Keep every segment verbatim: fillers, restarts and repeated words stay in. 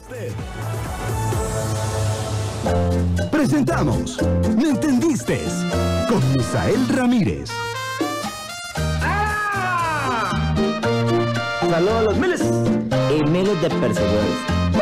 Presentamos ¿Me entendiste? Con Misael Ramírez. ¡Ah! Saludos a los miles y miles de perseguidores.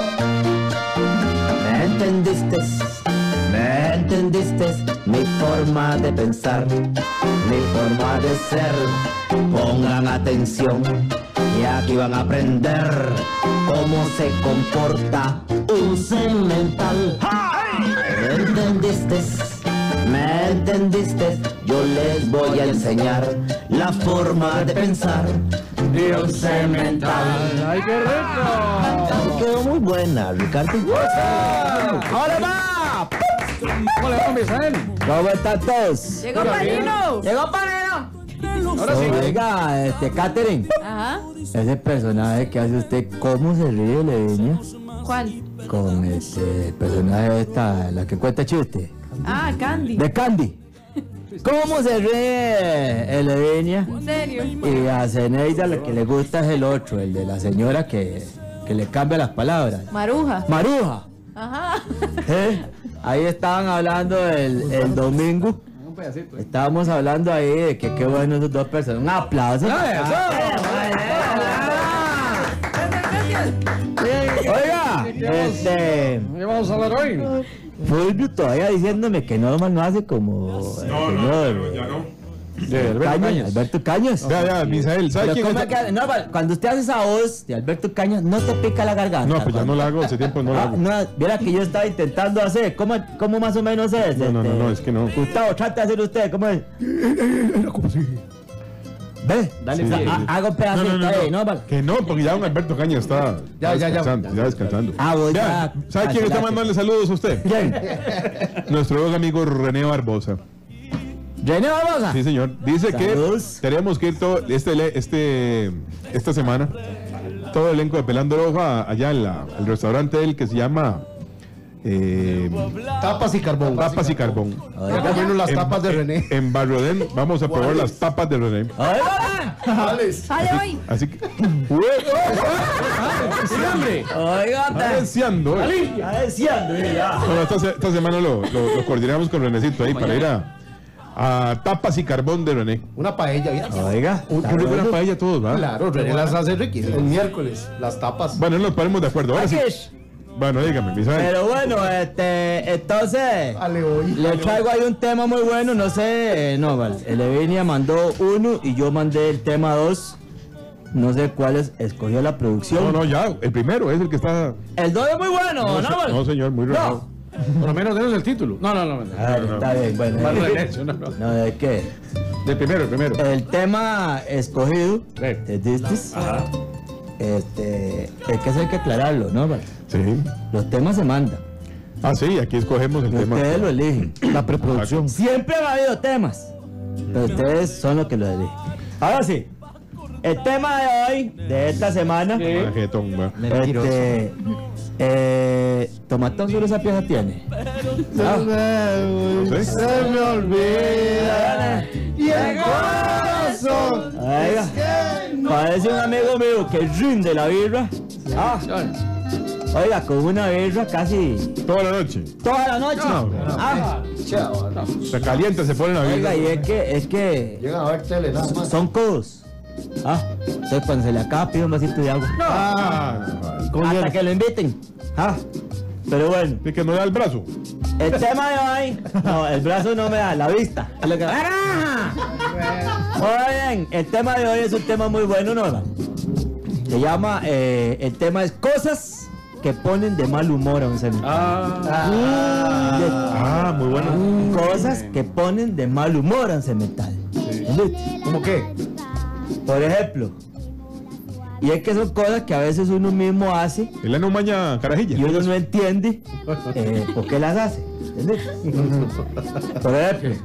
¿Me entendiste? ¿Me entendiste? Mi forma de pensar, mi forma de ser. Pongan atención y aquí van a aprender cómo se comporta un cemental. ¿Me entendiste? ¿Me entendiste? Yo les voy a enseñar la forma de pensar de un cemental. ¡Ay, qué rico! Quedó muy buena, Ricardo. ¡Ahora va! ¿Cómo le va, Misael? ¿Cómo están todos? Llegó Panino. Llegó Panino. Ahora sí. Oiga, este, Katherine. Ajá. Ese personaje que hace usted, ¿cómo se ríe, Leviña? ¿Cuál? Con este el personaje de esta, la que cuenta chiste. Ah, Candy. De Candy. ¿Cómo se ríe el Leviña? ¿En serio? Y a Zeneida lo que le gusta es el otro, el de la señora que, que le cambia las palabras. Maruja. Maruja. Ajá. ¿Eh? Ahí estaban hablando el, el domingo. Un pedacito. Estábamos hablando ahí de que qué bueno esos dos personas. Un aplauso. Oiga, este. ¿Qué vamos a hablar hoy? Fulvio todavía diciéndome que no no hace como el No, no, señor ya no. De Alberto Cañas, Cañas. Alberto Cañas. Ya, ya, Misael, ¿sabe Pero quién ¿cómo está? es que- no, pa- cuando usted hace esa voz de Alberto Cañas, no te pica la garganta. No, pues ya cuando- no la hago, hace tiempo no la Ah, hago. no, viera que yo estaba intentando hacer. ¿Cómo, cómo más o menos es? No, no, no, este? no, es que no. Gustavo, trate de hacer usted. ¿Cómo es? Era como si... Ve, Dale, Sí. o sea, sí. ha- haga un No, pedacito no, no, ahí, no. ¿no? Vale. Que no, porque ya don Alberto Caña está Ya, ya, ya. descansando, ya descansando. Ah, voy Vea, ya. ¿sabe quién está Cancelaste. mandándole saludos a usted? ¿Quién? Nuestro buen amigo René Barbosa. René Barbosa. Sí, señor. Dice Saludos. que tenemos que ir todo este, le- este, esta semana, todo el elenco de Pelando el Ojo a- allá en la, el restaurante del que se llama eh, Tapas y carbón. Tapas y Carbón. Ya comieron las En- tapas de René. En Barrodén vamos a probar las tapas de René. Oiga, Sale hoy. Así que. ¡Sí, hombre! oiga, Está deseando. eh. está deseando, ya. Bueno, esta, se- esta semana lo, lo- lo coordinamos con Renecito ahí para ir a, a Tapas y Carbón de René. Una paella, ¿ya? Oiga, Uy, qué rico una paella todos, ¿va? Claro, René las hace riquísimas. El miércoles, las tapas. Bueno, nos ponemos de acuerdo. Ahora sí. Bueno, dígame, Misael. Pero bueno, este, entonces, Dale hoy. le traigo ahí un tema muy bueno, no sé, eh, no, vale, el Evinia mandó uno y yo mandé el tema dos, no sé cuáles escogió la producción. No, no, ya, el primero es el que está. El dos es muy bueno, ¿no? No, se- vale? no, señor, muy raro. Por lo menos denos el título. No, no, no. no. Ah, está bien, bueno. Más eh, René, no, no. No, ¿de qué? Del primero, el primero. El tema escogido, Sí. ¿entendiste? Ajá. Este, es que eso hay que aclararlo, ¿no? Vale? Sí. Los temas se mandan, Ah, sí, aquí escogemos el tema. ustedes lo eligen. La preproducción. Siempre ha habido temas, pero ustedes son los que lo eligen. Ahora sí, el tema de hoy, de esta semana, Ah, jetón, va. este, eh, Tomatón solo esa pieza tiene. Ah, No sé. Se me olvida. Y el corazón. oiga, parece un amigo mío que rinde la birra. Ah, oiga, con una birra casi Toda la noche. toda la noche. No, Ah, Chao, no. Se calienta, se pone la vida. oiga, y es que, es que Llegan a ver tele, nada más. son codos. Ah, entonces cuando se le acaba pide un vasito de agua. Ah, no, no. Hasta que lo inviten. Ah, pero bueno, Es que no da el brazo. el tema de hoy, no, el brazo no me da, la vista. Es lo que- ¡Ah! Oigan, el tema de hoy es un tema muy bueno, ¿no? Se llama, eh, el tema es cosas que ponen de mal humor a un ser humano. Ah, muy bueno. Cosas que ponen de mal humor a un cemental. ¿Entendiste? ¿Cómo qué? Por ejemplo, y es que son cosas que a veces uno mismo hace El ano maña carajilla. y uno no entiende eh, por qué las hace. ¿Entendés? Por ejemplo,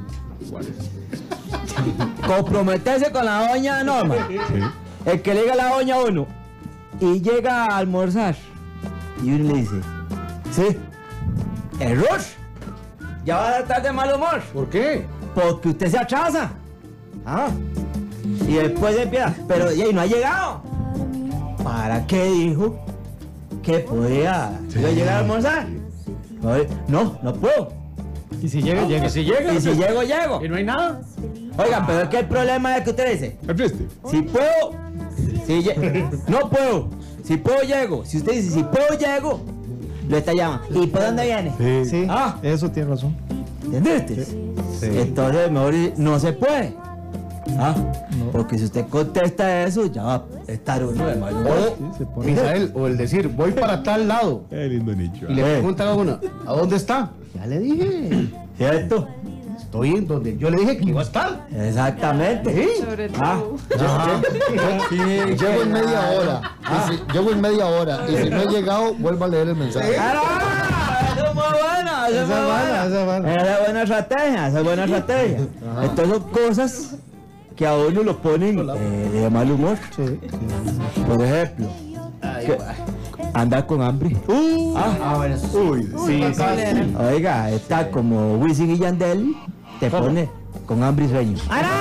comprometerse con la doña Norma. Sí. El que le diga a la doña a uno y llega a almorzar y uno le dice, sí, error, ya va a estar de mal humor ¿Por qué? porque usted se atrasa. Ah. Y después empieza, pero ya y no ha llegado. ¿Para qué dijo que podía iba a llegar a almorzar. No, no puedo. Y si llega, llega. Y si llega, Y si llego, llego. y no hay nada. Oigan, pero es que el problema es que usted dice, ¿Es triste? si puedo, si lle- no puedo, si puedo, llego. Si usted dice, si puedo, llego, lo está llamando. ¿Y por dónde viene? Sí. Sí, Ah. eso tiene razón. ¿Entendiste? Entonces, mejor no se puede. Ah, porque si usted contesta eso, ya va a estar uno de mal humor. Sí, se pone- Misael, o el decir, voy para tal lado. Qué lindo nicho. Y le Eh. preguntan a uno, ¿a dónde está? Ya le dije. ¿Cierto? Estoy en donde yo le dije que iba a estar. Exactamente. Sobre Ah, todo. Llego en media hora. Ah. Y si- llego en media hora. Y si no he llegado, vuelvo a leer el mensaje. ¡Ah! Eso es muy bueno, eso es muy Esa es buena, bueno. esa es buena. Esa es buena estrategia, esa es buena estrategia. Entonces son cosas que a uno lo ponen eh, de mal humor. Por ejemplo, que anda con hambre. Ah, Uy, Sí, sí. oiga, está como Wisin y Yandel, te pone con hambre y sueño.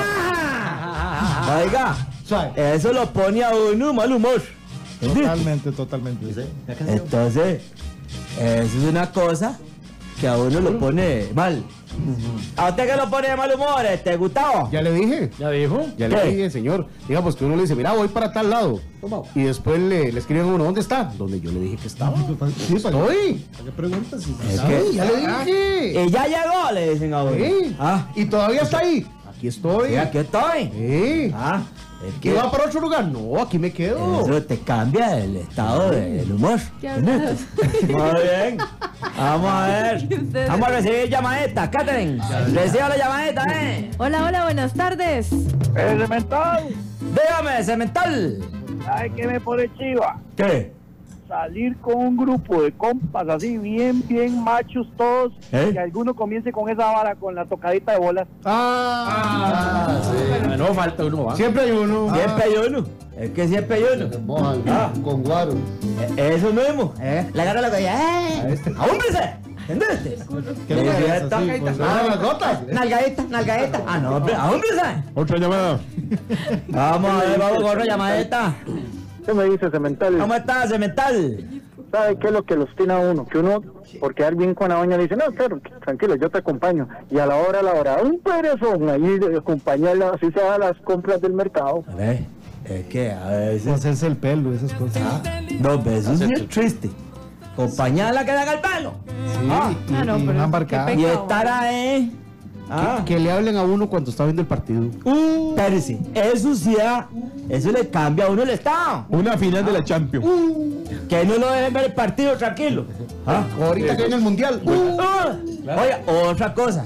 Oiga, Suave. eso lo pone a uno mal humor. ¿Entiendes? Totalmente, totalmente. Entonces, eso es una cosa que a uno lo pone mal. ¿A usted qué lo pone de mal humor, este, Gustavo? Ya le dije. ¿Ya dijo? Ya le dije, señor. Digamos que uno le dice, mira, voy para tal lado. Y después le, le escriben a uno, ¿dónde está? Donde yo le dije que estaba. Sí, ¿para Estoy. qué preguntas? Si Es sabe? que- Ya le dije. Y ya llegó, le dicen a uno. Sí. Ah, Y todavía está ahí. Aquí estoy. y aquí estoy. Sí. Ah, es ¿Que que va para otro lugar? No, aquí me quedo. eso te cambia el estado del humor. ¿Qué ¿Entiendes? hablas? Muy bien. Vamos a ver. Ustedes- Vamos a recibir llamadita. Catherine, reciba la llamadita, ¿eh? Hola, hola, buenas tardes. Elemental, Dígame, cemental. ¿sabes qué me pone chiva? ¿Qué? Salir con un grupo de compas así, bien, bien machos todos, ¿Eh? que alguno comience con esa vara, con la tocadita de bolas. Ah, no falta uno, ¿va? Siempre hay uno. Siempre hay uno. Es que siempre hay uno. Mojan, Ah. con guaro. Eh, Eso mismo. ¿Eh? Le agarra la cabeza. ¡Eh! ¡Ahómbrese! ¿Entendiste? ¿Qué Le le dice parece? esto. Sí, pues, Ah, las gotas. Nalgadita, nalgadita. Ah, no, hombre, ahómbrese. Otra llamada. Vamos a ver, vamos con otra llamadita. ¿Qué me dice, Cemental? ¿Cómo estás, cemental? ¿Sabe qué es lo que los tiene a uno? Que uno, por quedar bien con la doña, le dice, no, claro, tranquilo, yo te acompaño. Y a la hora, a la hora, un perezón ahí de acompañarla, así se a las compras del mercado. A ver, es que a No veces. hacerse el pelo, esas cosas. Dos veces es bien triste. Compañala que le haga el pelo. Ah, y, Ah, no, y pero una qué embarcada. y pecado. estar ahí. Ah, Que le hablen a uno cuando está viendo el partido. uh, espérese, eso sí, da- eso le cambia a uno el estado. Una final de la Champions. Que no lo dejen ver el partido tranquilo. Ah, Ahorita que viene el mundial. ah. Oiga, otra cosa.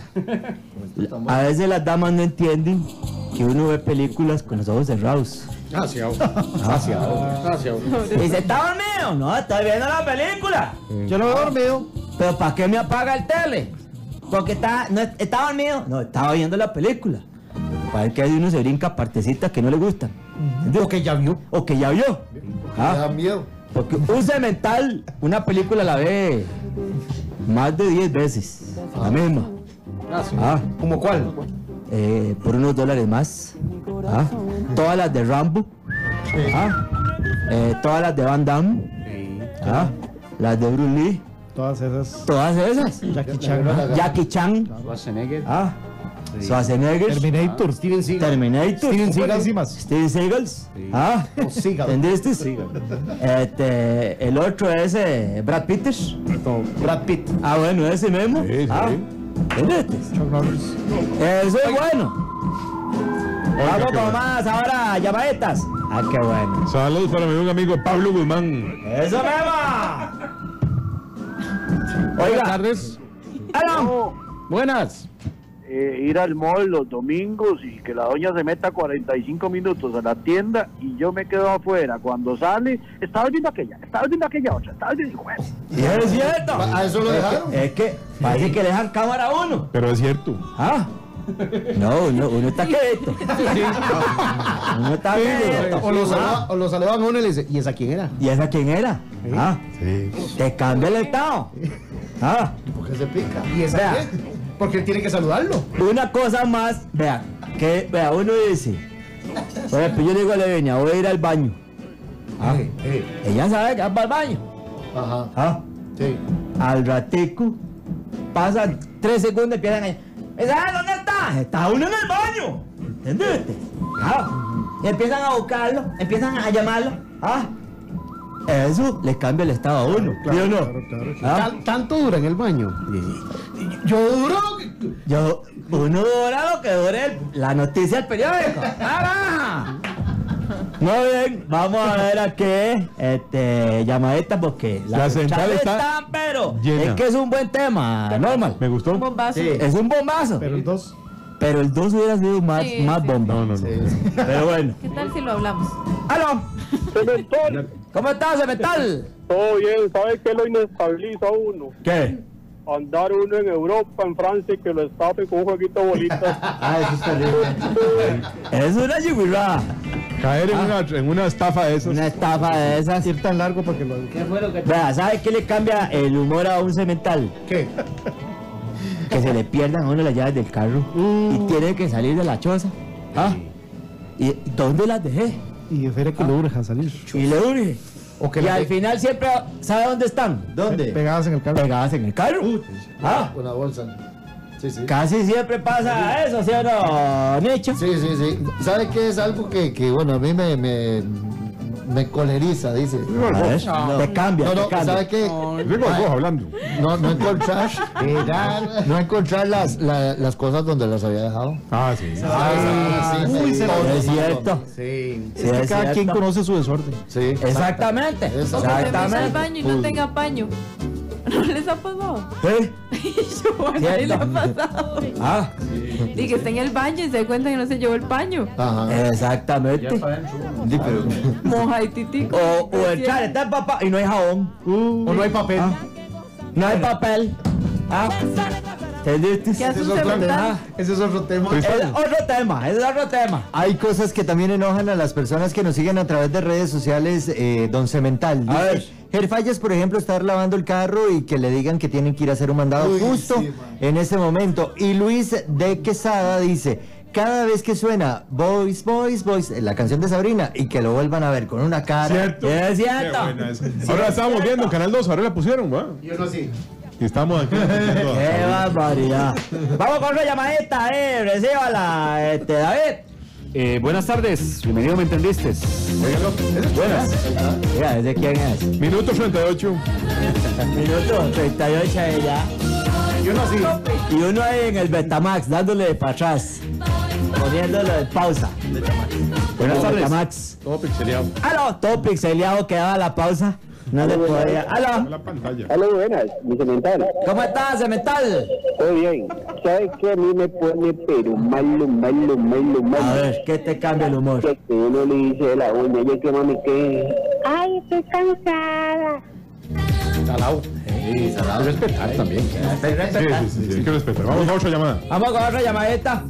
A veces las damas no entienden que uno ve películas con los ojos cerrados. Gracias. Gracias. Gracias. Dice, ¿está dormido? No, estoy viendo la película. Yo no he dormido. Pero ¿para qué me apaga el tele? Porque está, no, ¿está dormido? No, estaba viendo la película. Para que hay uno se brinca partecitas que no le gustan. O que ya vio. O que ya vio. Me Ah, da miedo. porque un cemental, una película la ve más de diez veces. La misma. Ah, ¿Cómo cuál? eh, por unos dólares más. Ah, todas las de Rambo. Ah, eh, todas las de Van Damme. Ah, las de Bruce Lee. Todas esas. Todas esas. Jackie Chan. ¿no? Jackie Chan. Schwarzenegger. Ah, Schwarzenegger. Terminator. Steven Seagal. Terminator. Steven Seagal. Buenísimas. Steven Seagals. Ah, O Seagal. ¿entendiste? Este, el otro es eh, Brad Pitt. Brad Pitt. Ah, bueno, ese mismo. Sí, sí. Ah, ¿entendiste? Chuck Norris. Eso es bueno. Vamos qué con bueno. más ahora, llamaditas. Ah, qué bueno. Saludos para mi buen amigo Pablo Guzmán. ¡Eso mismo! Buenas Oiga, tardes. Alan. Buenas. Eh, ir al mall los domingos y que la doña se meta cuarenta y cinco minutos a la tienda y yo me quedo afuera. Cuando sale, estaba viendo aquella, estaba viendo aquella otra, estaba viendo... Bueno, Y es cierto. ¿A eso lo dejaron? Es que parece que le dejan cámara a uno. Pero es cierto. ¿Ah? No, uno, uno está quieto. Uno está quieto. O lo, saluda- o lo saludan a uno y le dice, ¿y esa quién era? ¿Y esa quién era? Ah, Sí. te cambia el estado. Ah, Porque se pica. ¿Y esa Vea. quién? Porque él tiene que saludarlo. una cosa más, vea, que vea, uno dice, por ejemplo, yo digo a la veña, voy a ir al baño. Ah, ella sabe que va para el baño. Ajá. ¿Ah? Sí. Al ratico, pasan tres segundos y empiezan a... ¿Sabes dónde está? Está uno en el baño. ¿Entendiste? Ah. Y empiezan a buscarlo, empiezan a llamarlo. ¿Ah? Eso le cambia el estado a uno. ¿Sí o no? Claro, claro, ¿Ah? Tan- ¿Tanto dura en el baño? Yo duro. Yo, uno dura lo que dure el- la noticia del periódico. ¡Ah! Muy bien, vamos a ver a qué este, llamadita porque La central centrales está están, pero llena. es que es un buen tema, normal. Me gustó. Un bombazo. Sí, es un bombazo. Pero el dos. Pero el dos hubiera sido más, Sí, más sí. bomba. No, no, no. Sí. Pero bueno. ¿Qué tal si lo hablamos? ¡Aló! Cemental, ¿Cómo estás, Cemental? todo bien, ¿sabes qué lo inestabiliza a uno? ¿Qué? Andar uno en Europa, en Francia, y que lo estape con un jueguito de bolitas. Ah, eso es terrible. Es una yugurra. Caer en, una, en una estafa de esas. Una estafa de esas. Ir tan largo para que lo... ¿Qué fue lo que Vea, ¿sabe qué le cambia el humor a un cemental? ¿Qué? Que se le pierdan a uno las llaves del carro y tiene que salir de la choza. ¿Ah? ¿Y dónde las dejé? Y espera que lo urja salir. Y le urge. O que y la al de- final siempre sabe dónde están. ¿Dónde? Pegadas en el carro. Pegadas en el carro. Ah, Una bolsa. Sí, sí. casi siempre pasa eso, ¿sí o no, Nicho? Sí, sí, sí. ¿Sabe qué es algo que, que bueno, a mí me, me, me coleriza, dice? A ver, te cambia, No, te no, cambia. ¿sabe qué? Rico vos hablando. No, no encontrar, no encontrar las, la- las cosas donde las había dejado. Ah, sí. Ah, sí, Uy, sí, se todo lo- Es el mundo. cierto. Sí. Sí, es cierto. conoce su desorden. Sí. Exactamente. Exacto. O que se meta al Exactamente. baño y no tenga paño. ¿No les ha pasado? ¿Eh? Yo, bueno, ahí le ha pasado. Ah, Y que está en el baño y se da cuenta que no se llevó el paño. Ajá. exactamente. Sí, pero- Moja y titico. O, o el chale está en papá y no hay jabón. O no hay papel. Ah. No hay papel. Ah. ¿Entendiste? ¿Qué hace un Ese es otro cemental? tema. Ese es otro tema. Pues- Es otro tema, es otro tema. Hay cosas que también enojan a las personas que nos siguen a través de redes sociales, eh, don Cemental. A ver. Dice, Gerfallas, por ejemplo, estar lavando el carro y que le digan que tienen que ir a hacer un mandado Uy, justo sí, man. en ese momento. Y Luis de Quesada dice, cada vez que suena Boys, Boys, Boys, la canción de Sabrina, y que lo vuelvan a ver con una cara. Cierto. Es Qué cierto. buena esa. Ahora la estábamos viendo en Canal dos, ahora la pusieron, ¿va? Yo no sí. Y estamos aquí. viendo a Qué Sabrina. barbaridad. Vamos con una llamadita, eh. Recíbala, este, David. Eh, buenas tardes. Bienvenido, ¿me entendiste? Buenas. Mira, ¿desde quién es? Minuto treinta y ocho. Minuto treinta y ocho de ya. Yo no sí. Y uno ahí en el Betamax, dándole para atrás. Poniéndolo en pausa. Buenas El tardes. Betamax. Todo pixeleado. Aló, todo pixeleado que daba la pausa. No le podía. Aló, La pantalla. Hola, buenas, mi cemental. ¿cómo estás, Cemental? Todo bien. ¿Sabes qué? A mí me pone pero malo, malo, malo, A malo. ver, ¿qué te cambia el humor? Que uno le dice la uña, y que mami que... Ay, estoy cansada. Salado. Sí, salado. Respetar también. Sí, sí, sí, sí, hay que respetar. Vamos a otra llamada. Vamos con otra llamadita.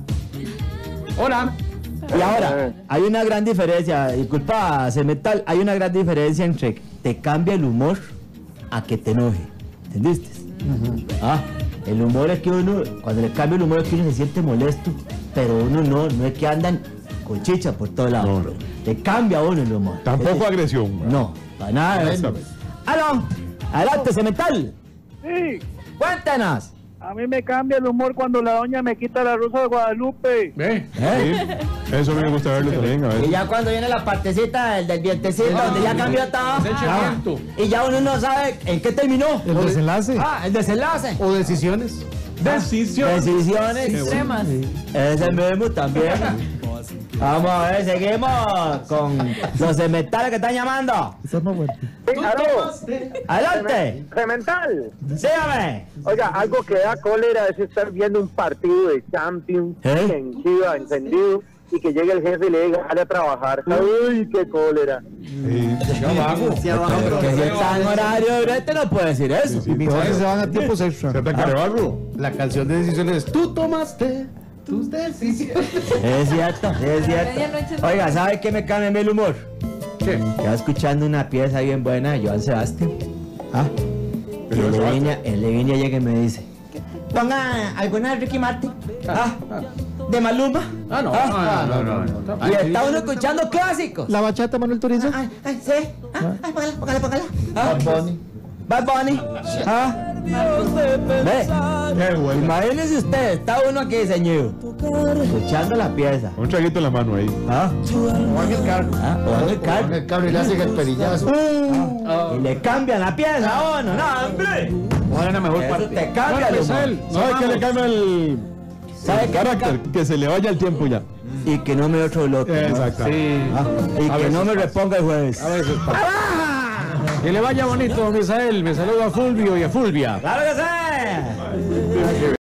Hola. Y ahora, hay una gran diferencia, disculpa, Cemental, hay una gran diferencia entre te cambia el humor a que te enoje. ¿Entendiste? Ah, el humor es que uno, cuando le cambia el humor es que uno se siente molesto, pero uno no, no es que andan con chicha por todos lados. No, no. Le cambia a uno el humor. Tampoco agresión. ¿va? No, para nada de eso. Exactamente. ¡Aló! ¡Adelante, Cemental! Sí, ¡Cuéntenos! a mí me cambia el humor cuando la doña me quita la rosa de Guadalupe. Ve. ¿Eh? Sí, eso a mí me gusta verlo también. A Y ver. ya cuando viene la partecita del, del vientecito, donde ya cambió todo, Se echa ah, viento. y ya uno no sabe en qué terminó. El desenlace. Ah, el desenlace. O decisiones. Decisión. Decisiones. Extremas. Ese mismo también. Vamos a ver, seguimos con los cementales que están llamando. Eso no fue. ¡Aló! Adelante, ¡Cemental! sígame. Oiga, algo que da cólera es estar viendo un partido de Champions ¿Eh? en Chiva, encendido, y que llegue el jefe y le diga, dale a trabajar. ¡Uy, qué cólera! Sí. Pero que si está en horario de brete no puede decir eso. Sí, Mis jefes se van a tiempos ¿Se extra. ataca de barro? La canción de decisiones es tú tomaste tus decisiones. Es cierto, es cierto. Medianoche es- Oiga, ¿sabe qué me cambia a mí el humor? ¿Qué? Estaba escuchando una pieza bien buena de Joan Sebastián. ¿Ah? Y el de Viña, el de Viña llega y me dice: ponga alguna de Ricky Martin. ¿Ah? ¿De Maluma? Ah, no. ¿Ah? No, no, no. no. Y está uno escuchando clásicos. La bachata, Manuel Turizo. Ay, ay, sí. Ah, ay, póngala, póngala, póngala. Ah, Bad Bunny. Bad Bunny. ¿Ah? Ve. Imagínese usted, está uno aquí, señor, escuchando la pieza. Un traguito en la mano ahí. ¿Ah? O en el carro. ¿Ah? O en el Con carro. el cable y le hacen el perillazo. Y le cambian la pieza a uno. No, hombre. ¿Cuál es la mejor Eso parte? te cambia el Bueno, humor. Misael, ¿Sabe qué le cambia el, ¿Sabe el qué? carácter? Que se le vaya el tiempo ya. Y que no me dé otro bloque. ¿no? Exacto. Sí. Ah, y A que veces no me pasa. reponga el jueves. A veces pasa. Que le vaya bonito, Misael. Me saludo a Fulvio y a Fulvia. ¡Claro que sí!